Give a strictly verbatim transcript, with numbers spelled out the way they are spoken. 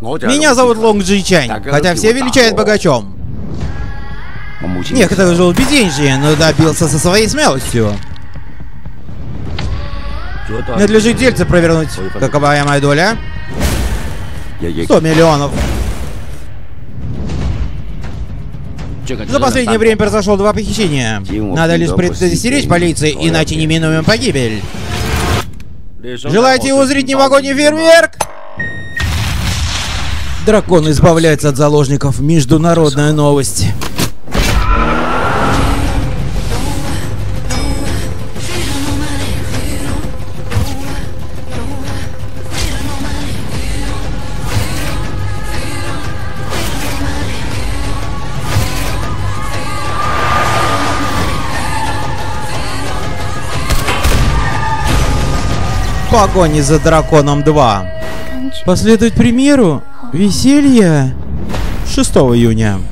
Меня зовут Лонг Джи Чань, хотя все величают богачом. Некоторые живут безденежье, но добился со своей смелостью. Надлежит дельце провернуть. Какова моя доля? сто миллионов. За последнее время произошло два похищения. Надо лишь предостеречь полиции, иначе неминуем погибель. Желаете узреть новогодний фейерверк? Дракон избавляется от заложников. Международная новость. Погони за драконом два. Последует премьеру веселья шестого июня.